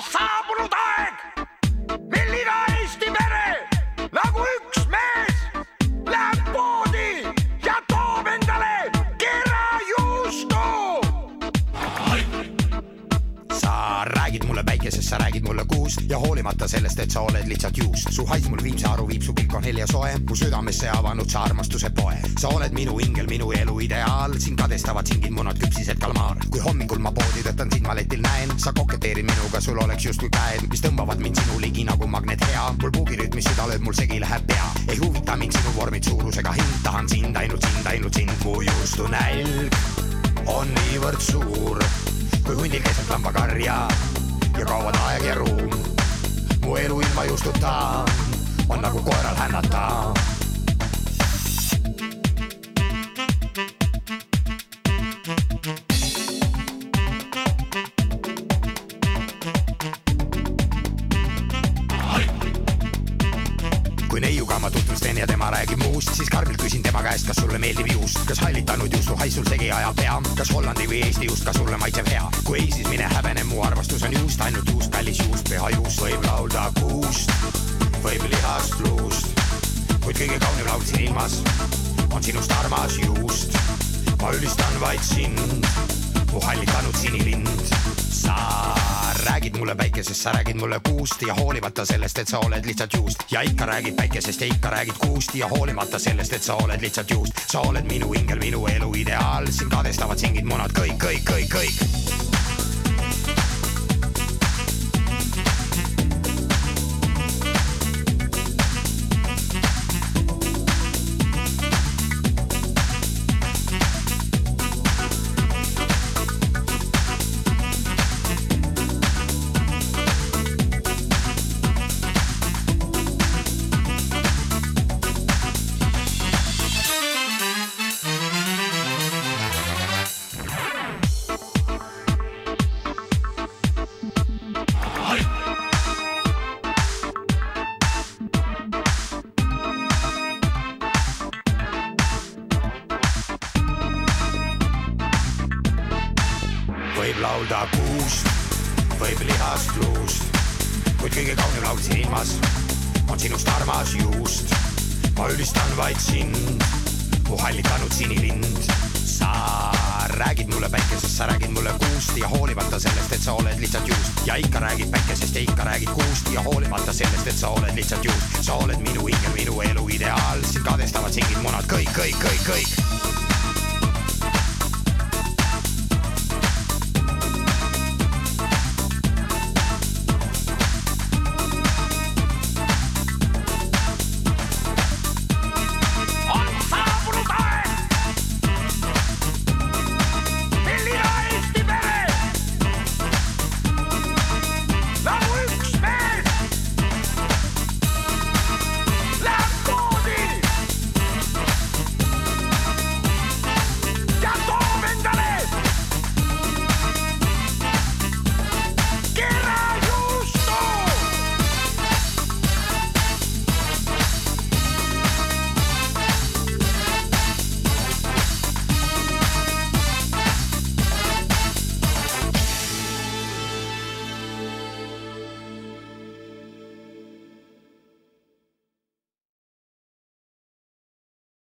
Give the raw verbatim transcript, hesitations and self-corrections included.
saabunud aeg, mil iga Eesti pere nagu üks mees läheb poodi ja toob endale kerajuustu. Sa räägid mulle päikesest, sa räägid mulle kuust ja hoolimata sellest, et sa oled lihtsalt juust. Su hais mul viimse aru viib, su pilk on hel ja soe, mu südamesse avanud sa armastuse poe. Sa oled minu ingel, minu elu ideaal, siin kadestavad singid munad, küpsised kalmaar. Kui hommikul ma poodi tõttan sind maletil näen, sa koketeerid minuga, sul oleks justkui käed, mis tõmbavad mind sinu ligi nagu magnet hea. Mul puugirütmis süda lööb, mul segi läheb pea. Ei huvita mind sinu vormid suurusega hind, tahan sind, ainult sind, ainult sind. Mu juustu nälg on niivõrd suur, kui hundil keset lambakarja ja kaovad aeg ja ruum. Mu elu ilma juustuta on nagu koeral hännata. Kui neiuga ma tutvustan ja tema räägib muust, siis karmilt küsin tema käest, kas sulle meeldib juust. Kas hallitanud juustu hais sul segi ajab pea? Kas Hollandi või Eesti juust, kas sulle maitseb hea? Kui ei, siis mine häbene, mu armastus on juust. Ainult juust, kallis juust, püha juust. Võib laulda kuust, võib lihast luust, kuid kõige kaunim laul siin ilmas on sinust armas juust. Ma ülistan vaid sind, mu hallitanud sinilind. Sa räägid mulle päikesest, sa räägid mulle kuust ja hoolimata sellest, et sa oled lihtsalt juust. Ja ikka räägid päikesest ja ikka räägid kuust ja hoolimata sellest, et sa oled lihtsalt juust. Sa oled minu ingel, minu elu ideaal, siin kadestavad singid munad, kõik, kõik, kõik, kõik. Võib laulda kuust, võib lihast luust, kuid kõige kaunim laul siin ilmas on sinust armas juust. Ma ülistan vaid sind, mu hallitanud sinilind. Sa räägid mulle päikesest, sa räägid mulle kuust ja hoolimata sellest, et sa oled lihtsalt juust. Ja ikka räägid päikesest ja ikka räägid kuust ja hoolimata sellest, et sa oled lihtsalt juust. Sa oled minu ingel, minu elu ideaal, siin kadestavad singid munad, kõik, kõik, kõik, kõik.